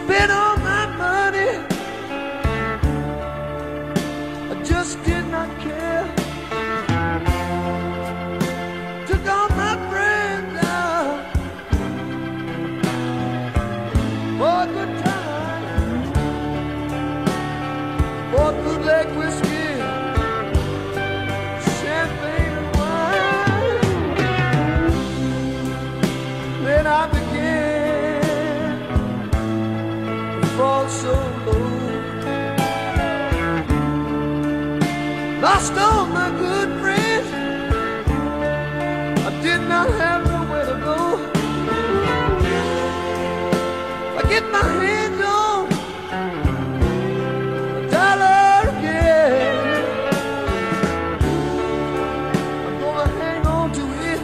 spent all my money. I just did not care. Took all my friends out for a good time, for a good leg whiskey, champagne and wine. Then I began to fall so low. Lost all my good friends. I did not have nowhere to go. I get my hands on a dollar again. I'm gonna hang on to it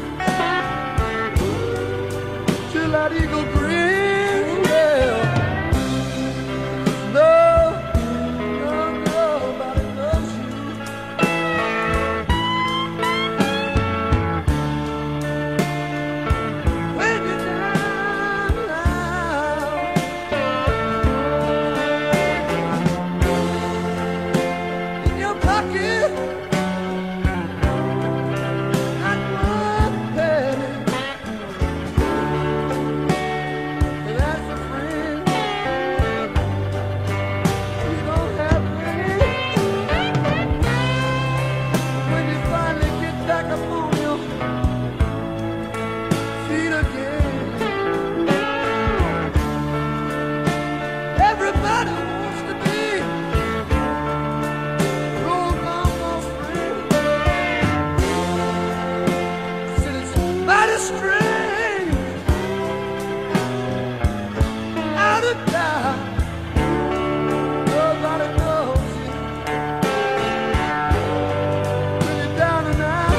till that eagle grins. Well, no, nobody loves you. When you're down in your pocket, not one penny. And as a friend, you don't have any. When you finally get back up on your feet again, everybody wants to be your long-lost friend. Said it's mighty strange, out of doubt, nobody knows you when you're down and out.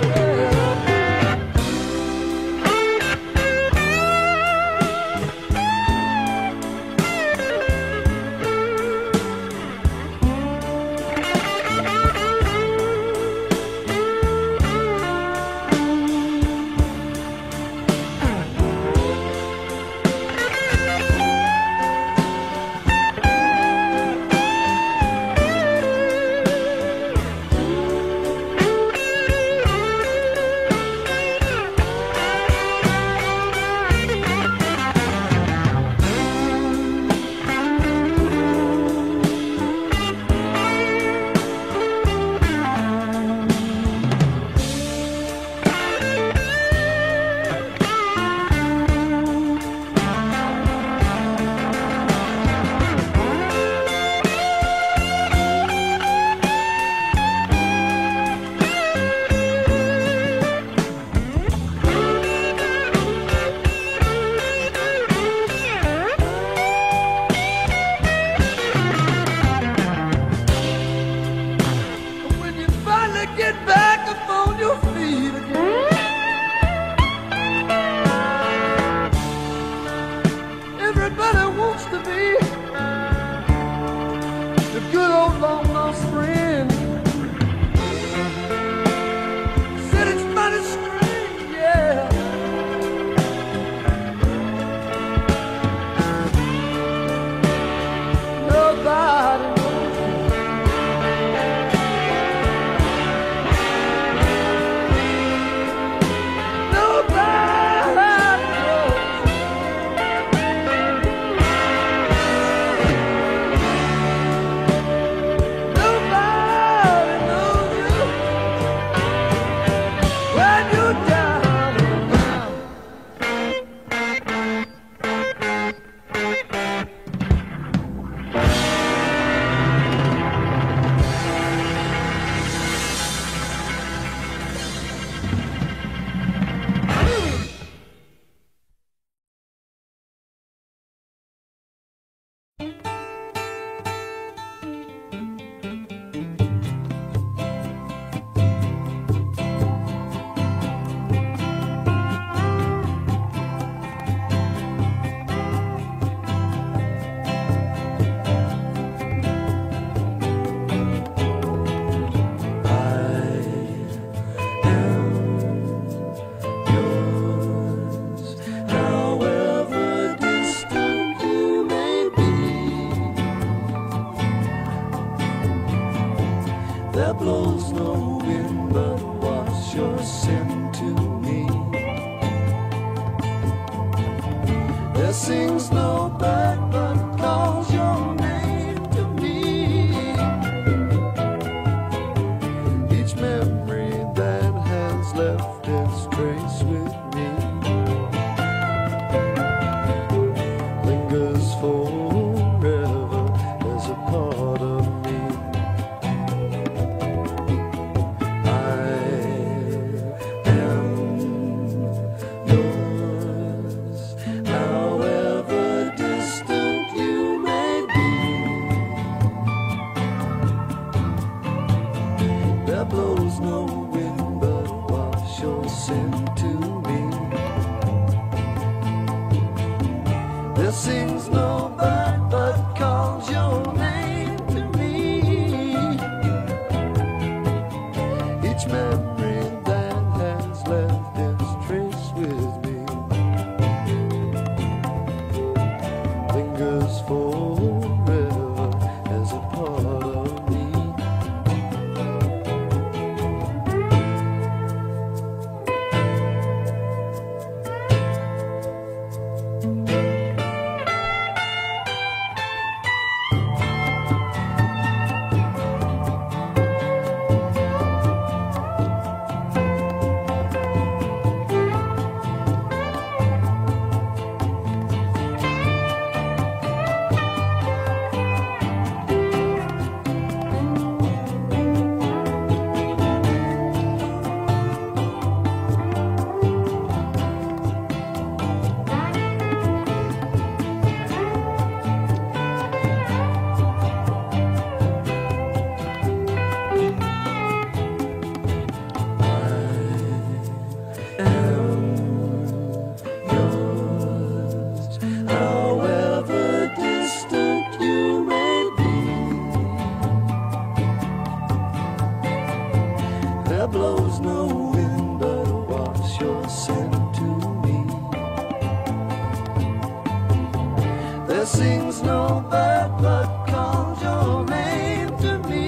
When you finally get back up on your feet again, everybody wants to be the good old long-lost friend. Said it's mighty strange, yeah. Nobody knows you. Nobody knows you. Nobody There sings no bird but calls your name to me. Each memory that has left its trace with me lingers forever as a part of me. I am yours, however distant you may be. There blows no wind but wash your sin to me. There sings no bird but calls your name to me. Each memory that has left its trace with me lingers forever as a part of me. There blows no wind but wash your sin to me. There sings no bird but calls your name to me.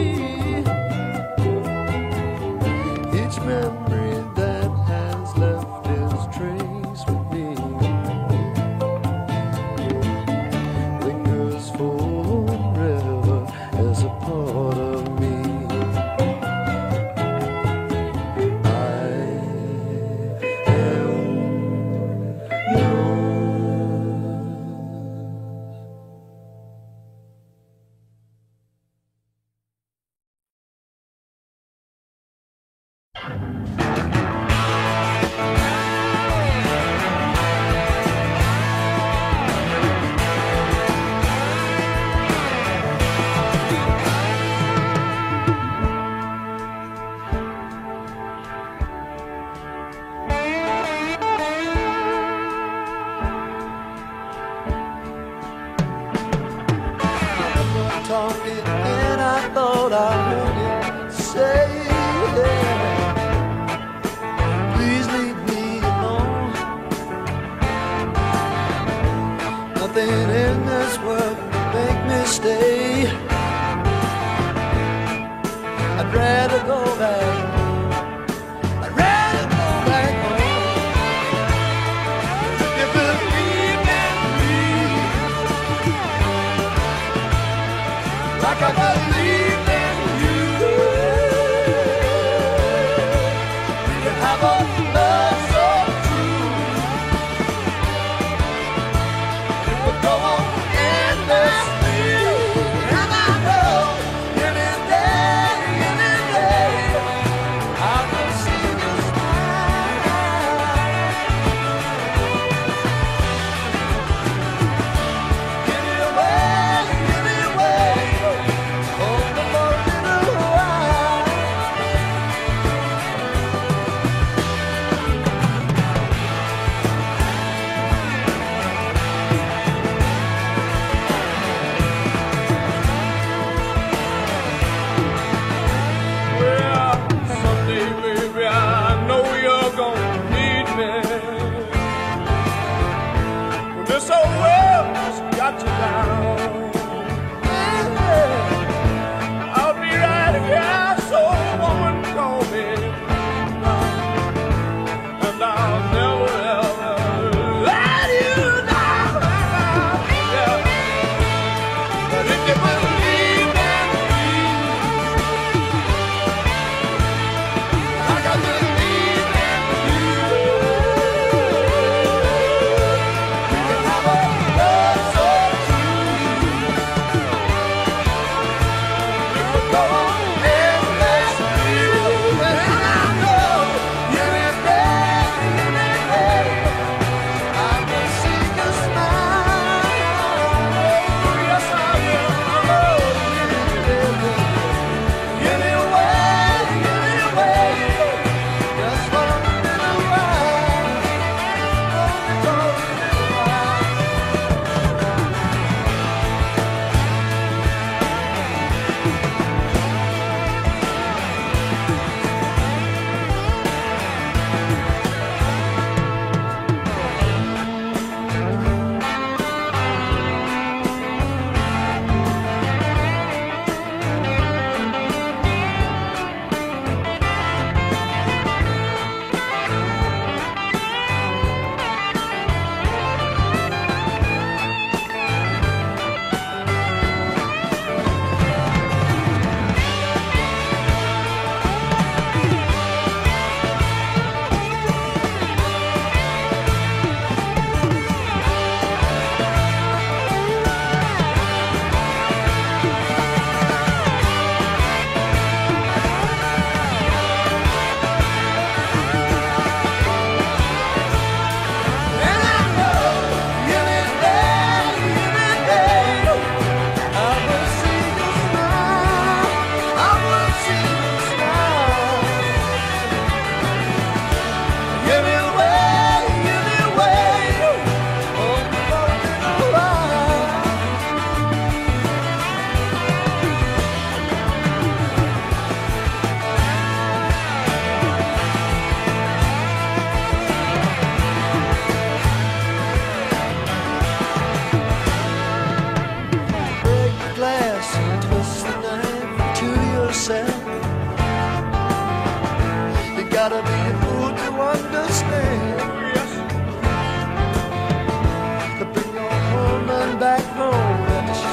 Each memory that has left its trace with me lingers forever as a part of me. Talking and I thought I heard it say, please leave me alone. Nothing in this world can make me stay. I'd rather go back. I'd rather go back home. If you believe in me like I believe in you, you have a love so true. It would go on endlessly, and I know any day I will see the smile. Anyway, hold on for a little while. Well, someday, baby, I know you're gonna need me. When this old world has got you down, I'll be right here, so woman, call me, and I'll never ever let you down.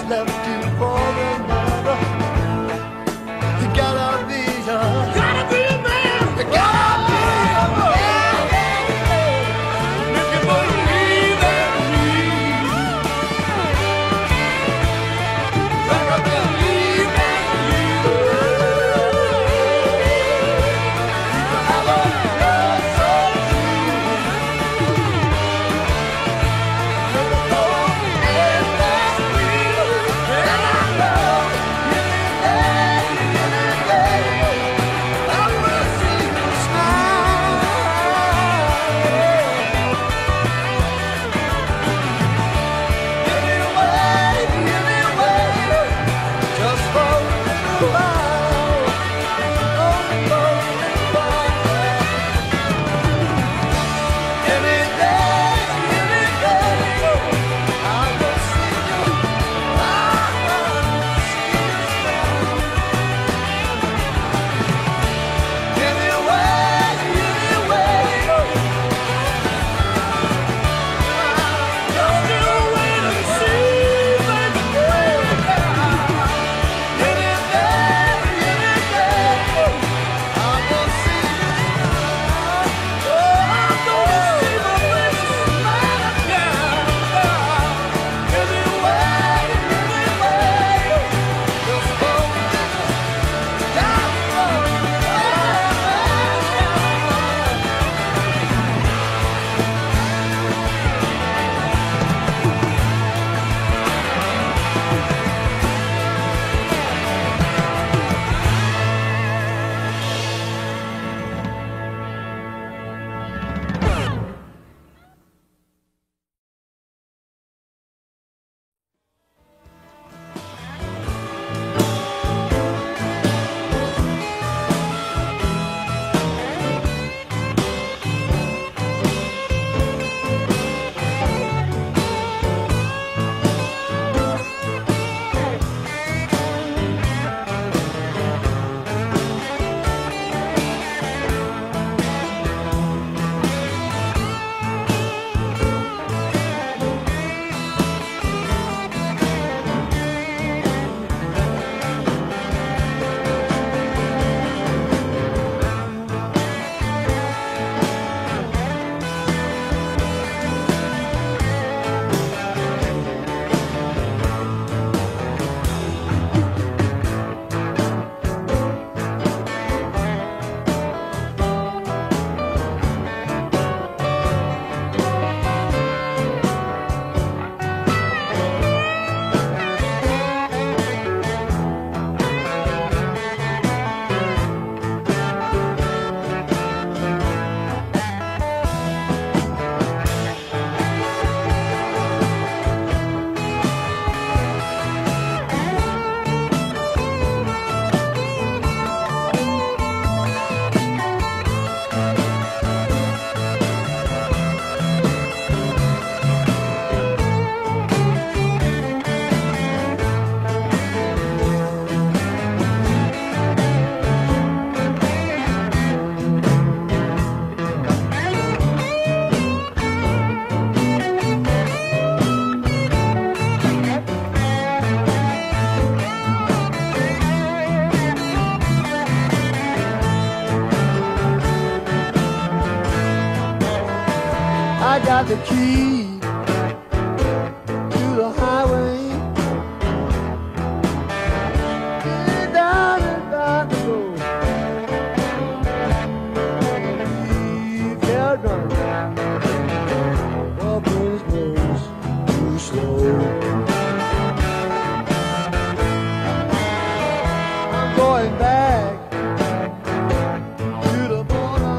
left you for another. You gotta be a man. You gotta be a man. If you believe in me, like I believe in you. You have a love so true. And that's real. And I love you today. I will see you smile. Anyway, just for a little while. Oh, for a little while. Any day, I will see you. I will see you smile. Anyway, just you wait and see, baby girl. Any day, I will see you smile. Oh, I'm gonna see my baby smile again. Anyway, just for a little time. I got the key to the highway. Get down and down the road. Leave your gun. The breeze blows too slow. I'm going back to the border.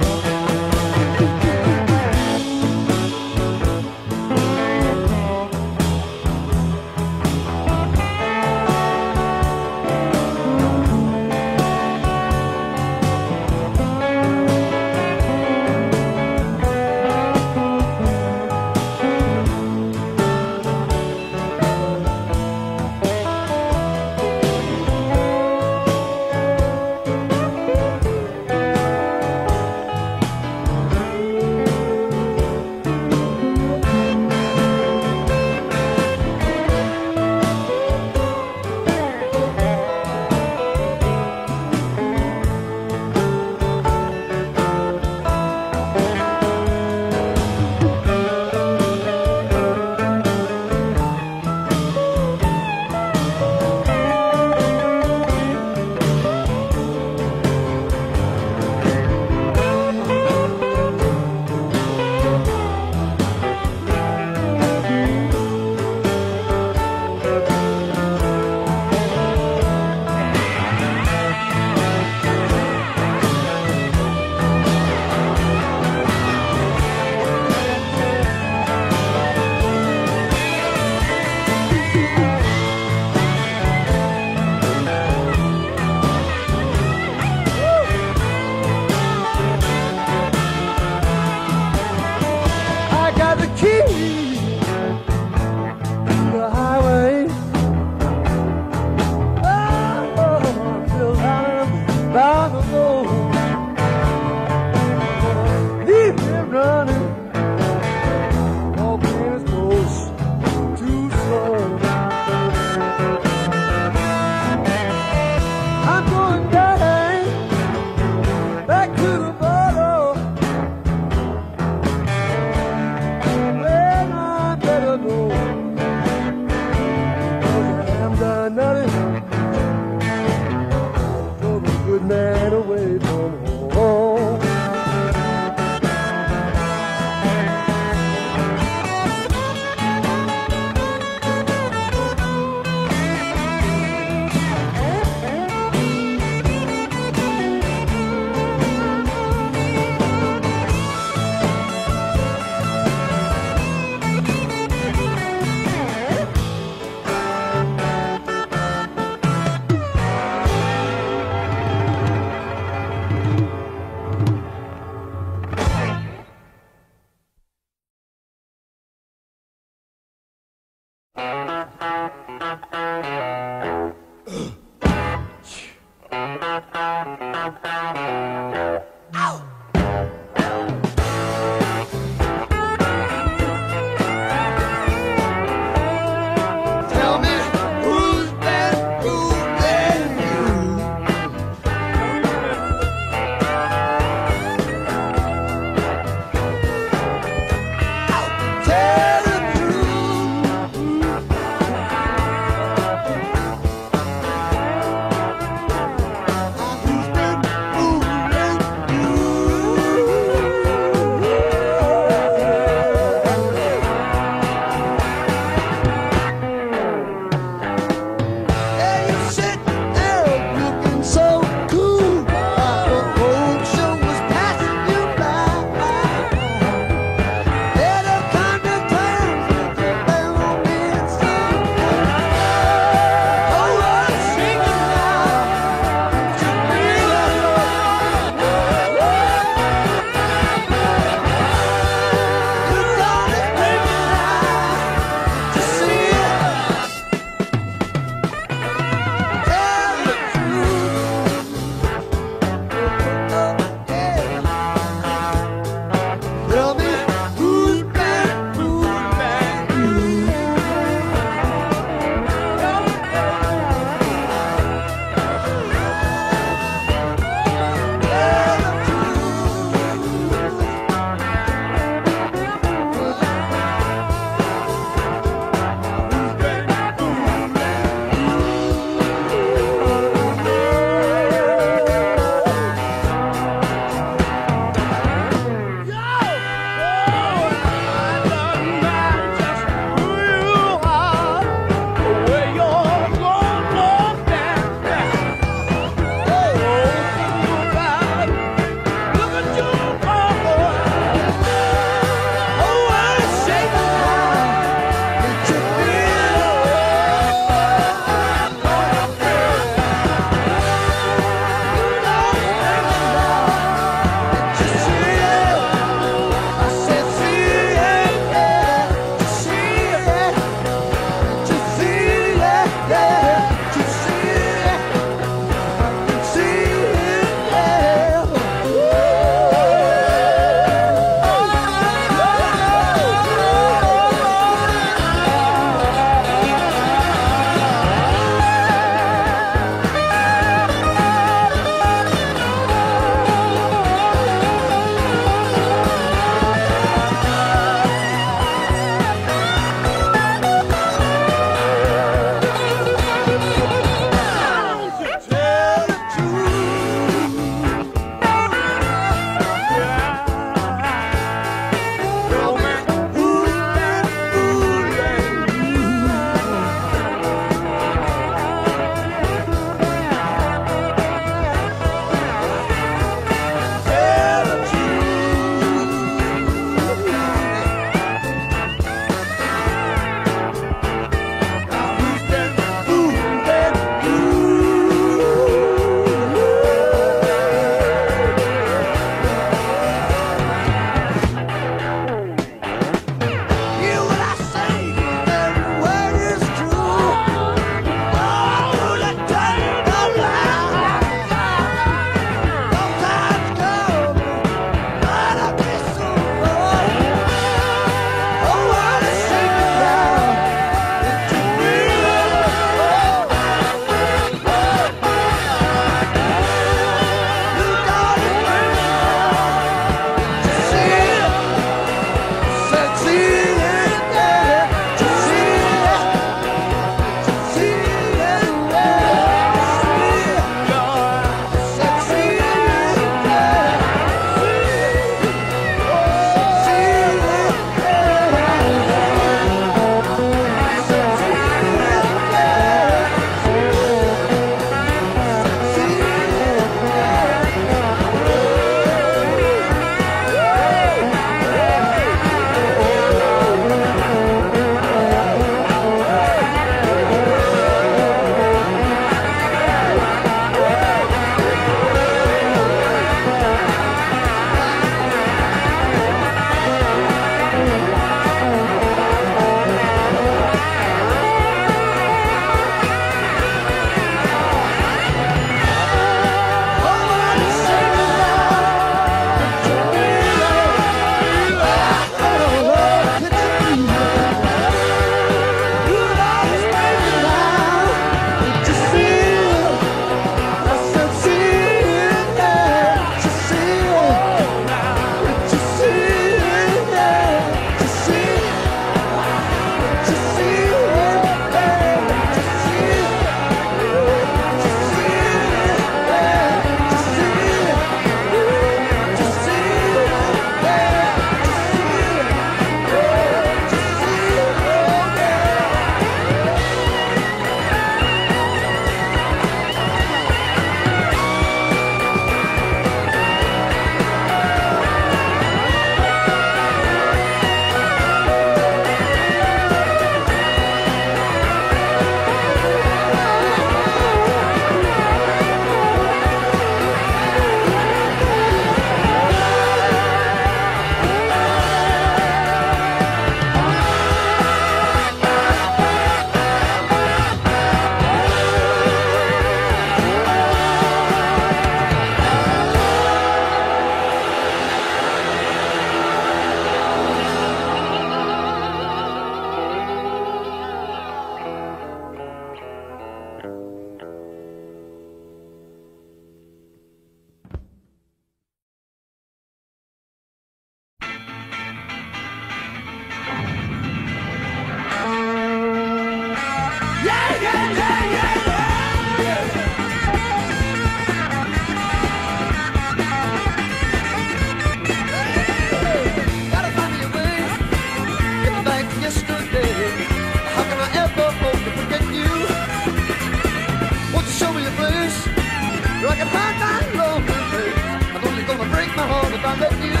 familiar place where I can find my lonely place. I'm only gonna break my heart if I let you.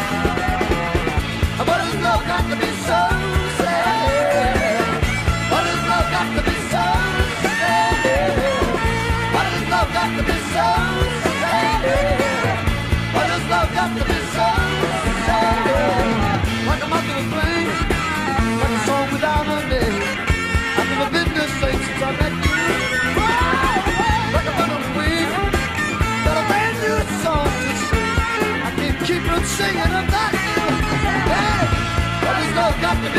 But does love got to be so sad? What does love got to be so sad? What does love got to be so sad? What does love got to be so sad? Like a moth to a flame, like a song without a name. I've never been this same since I met you. Like a bird on the wing, got a brand new song to sing. I can't keep from singing about you. Hey, what does love got to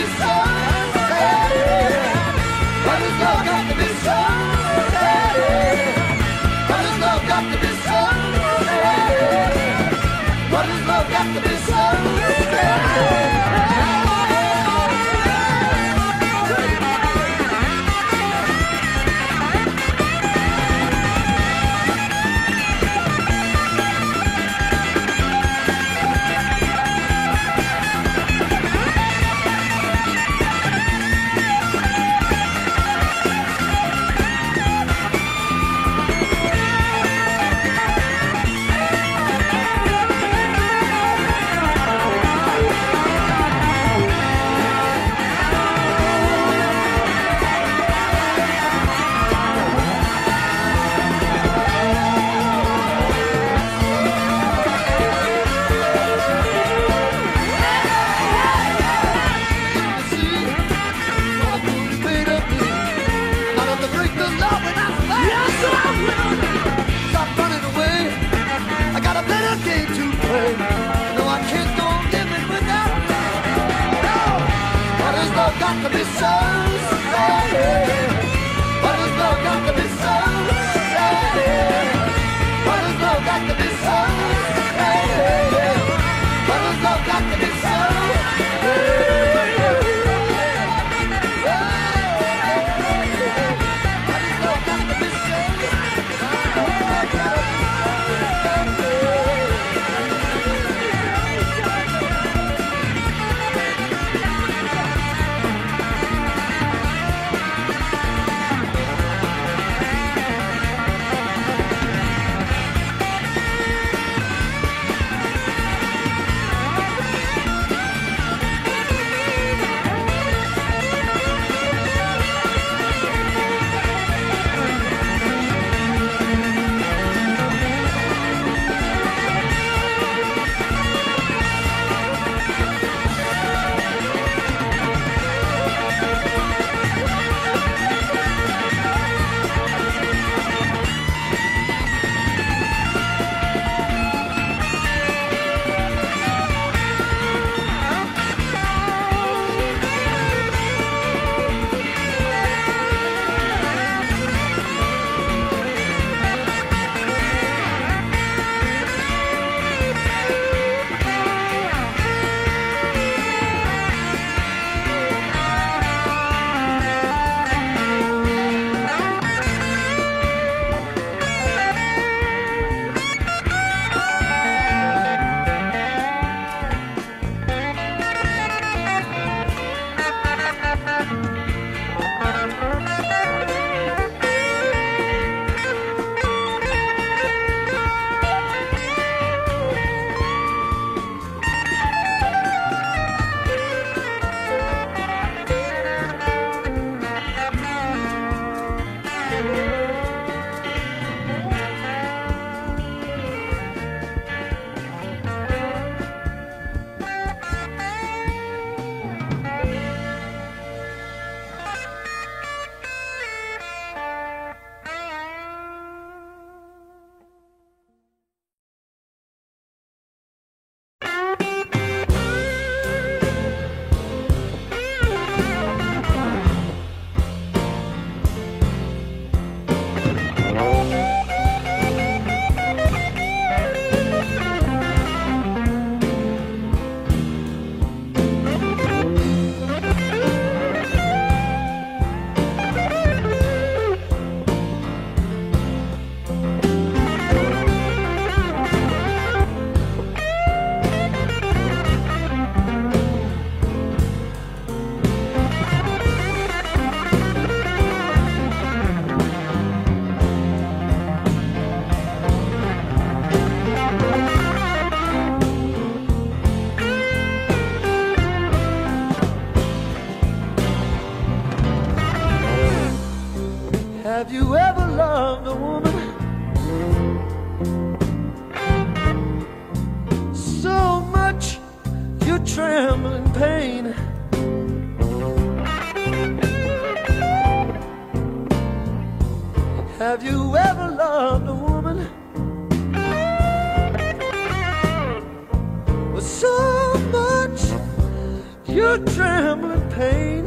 a trembling pain.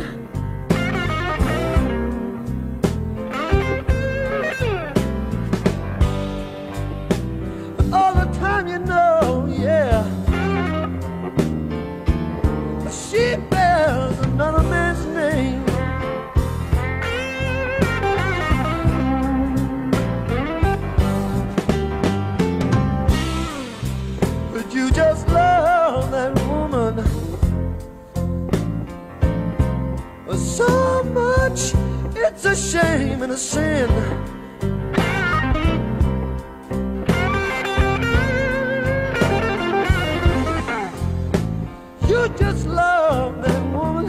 All the time, you know, yeah, she bears another man's name. But you just love that woman so much, it's a shame and a sin. You just love that woman,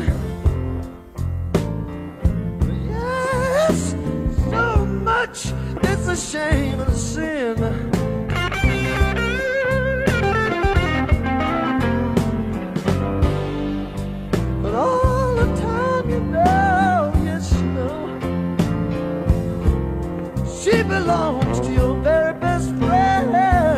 yes, so much, it's a shame and a sin. But all the time, you know, yes, you know, she belongs to your very best friend.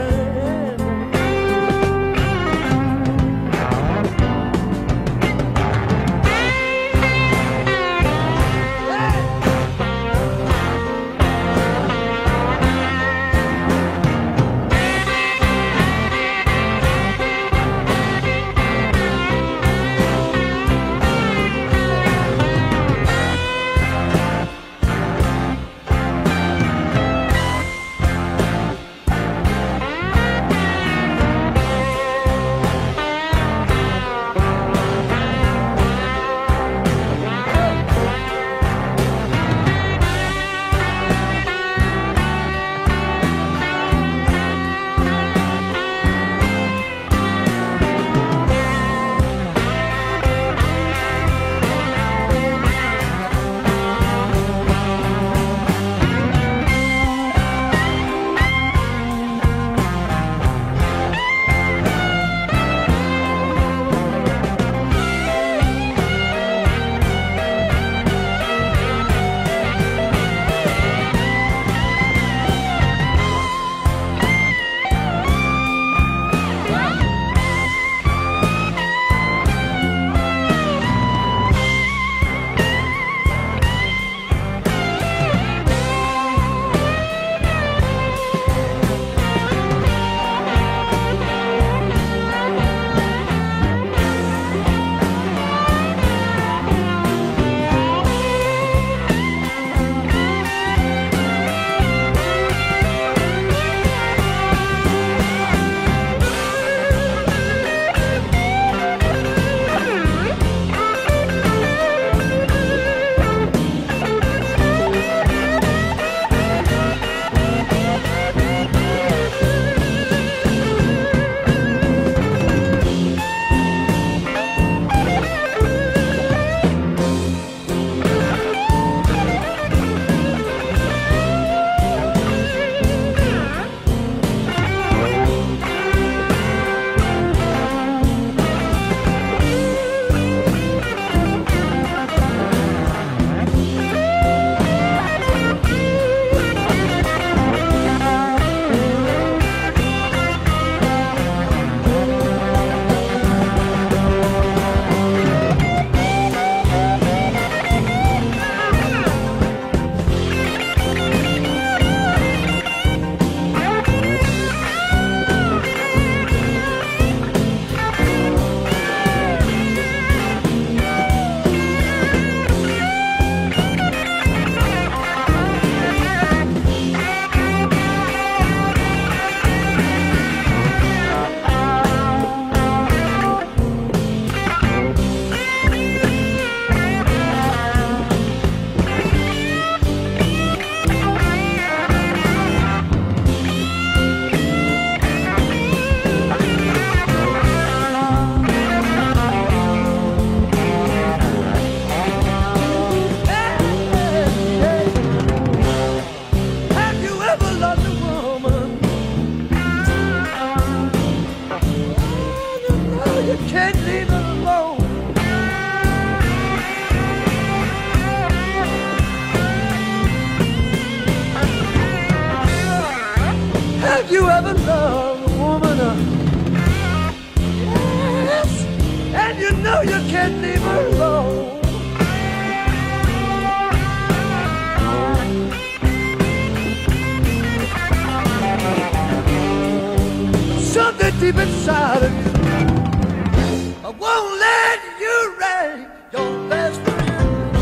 Have you ever loved a woman? Yes, and you know you can't leave her alone. Something deep inside of you, I won't let you rain your best friend.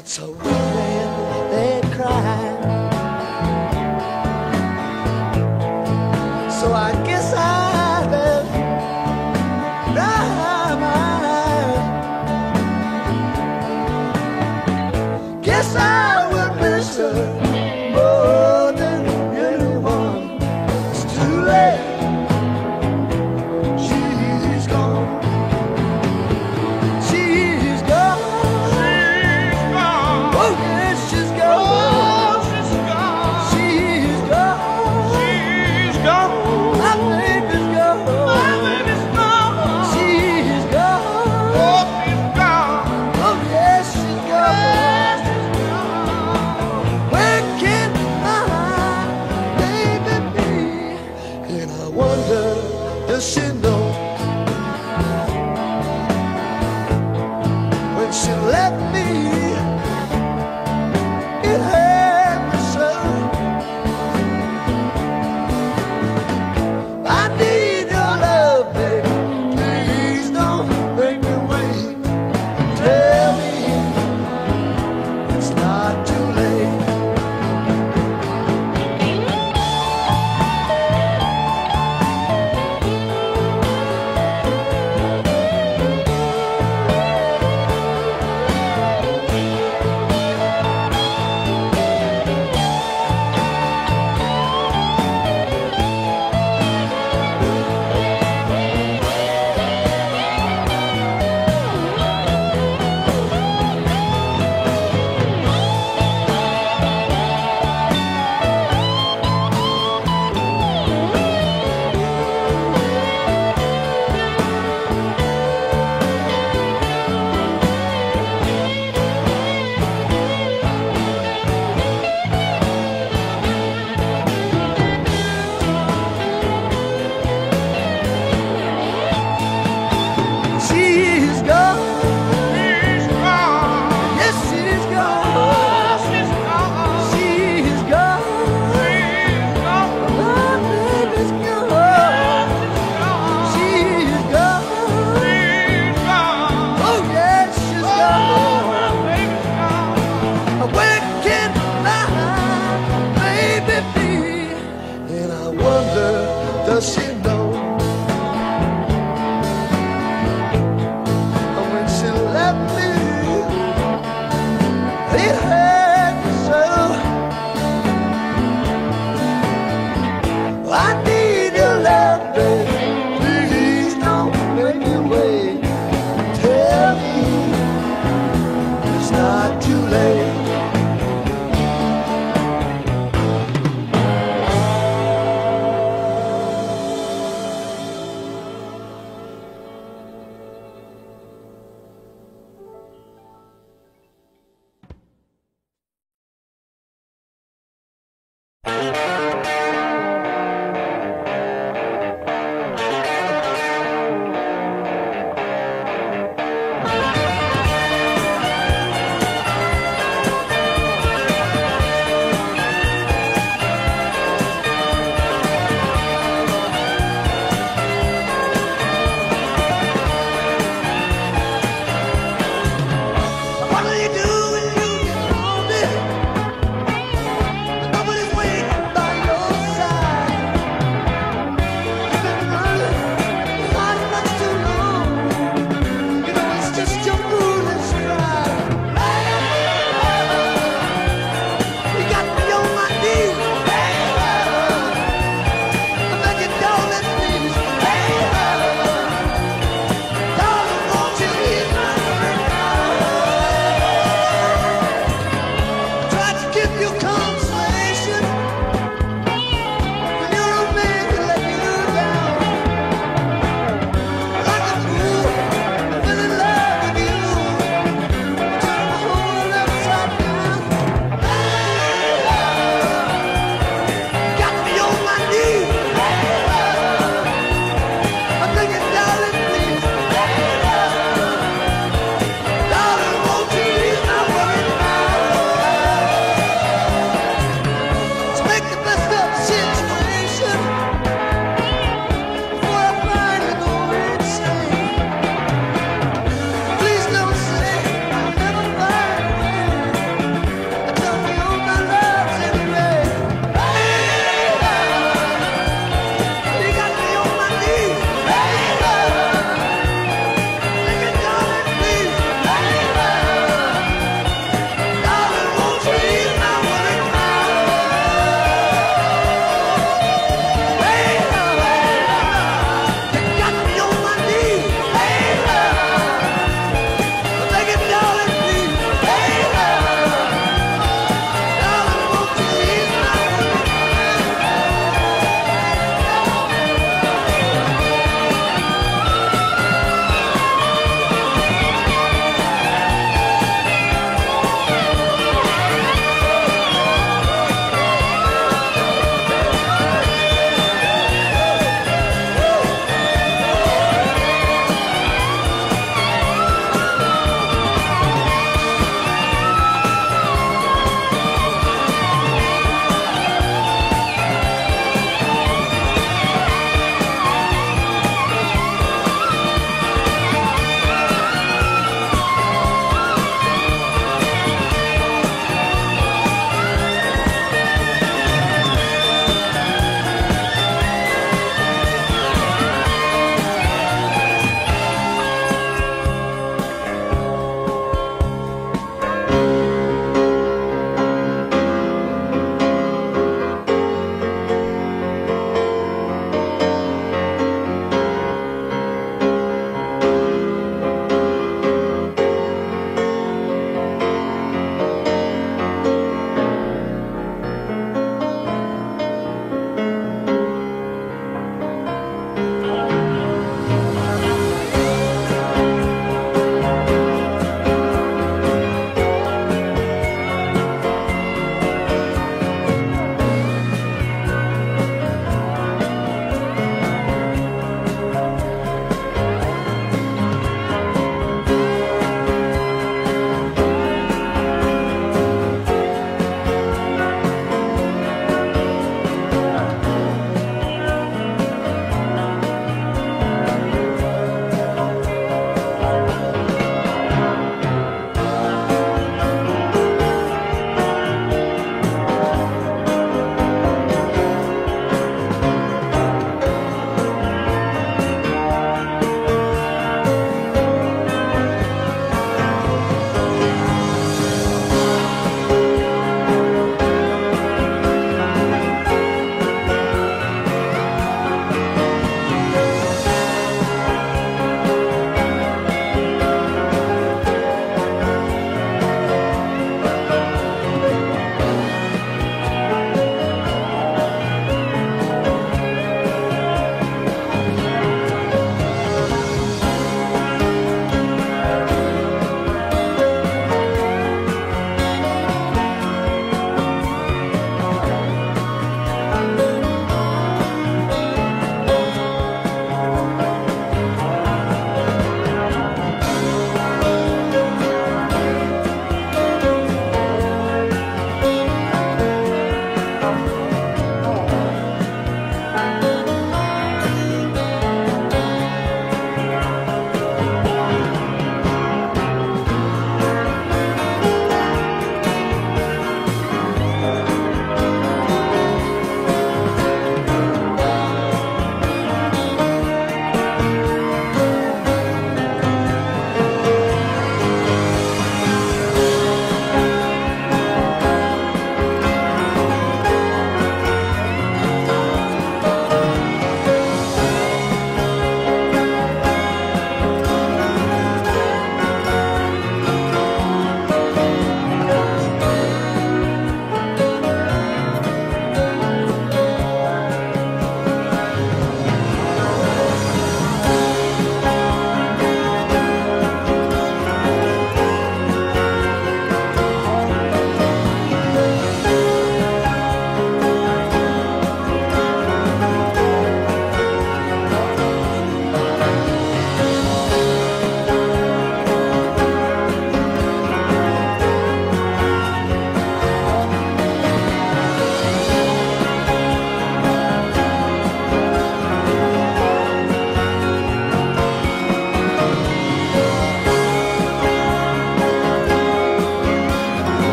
It's a woman that cries. So I guess I better dry my eyes. Guess I will miss her more than anyone. It's too late. She's gone. She's gone. She's gone. Oh yes, she's gone. Oh, she's gone. She's gone. She's gone. My baby's gone. My baby's gone. She's gone. Oh, she's gone. Oh yes, she's gone. She's gone. Where can my baby be? And I wonder, does she know? When she left me, it hurt me so. I need your love, baby. Please don't make me wait. Tell me it's not too late.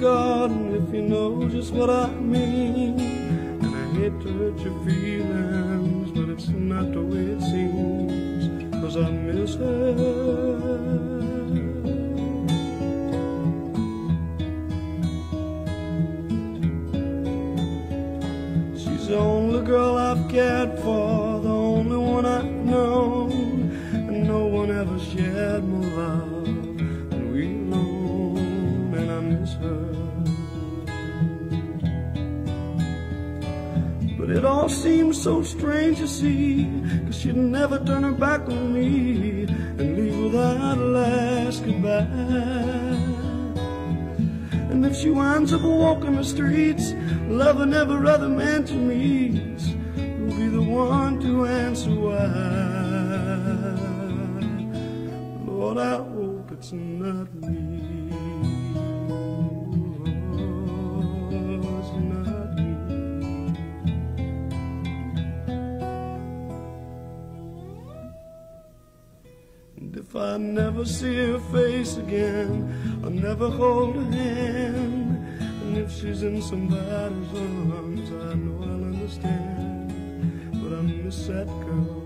garden if you know just what I mean. And I hate to hurt your feelings, but it's not the way it seems, 'cause I miss her. She's the only girl I've cared for, the only one I've known, and no one ever shared more love than we alone, and I miss her. But it all seems so strange to see, 'cause she'd never turn her back on me and leave without a last goodbye. And if she winds up walking the streets, loving every other man she meets, who'll be the one to answer why? Lord, I hope it's not me. Oh, it's not me. And if I never see her face again, I'll never hold her hand. And if she's in somebody's arms, I know I'll understand. But I miss that girl.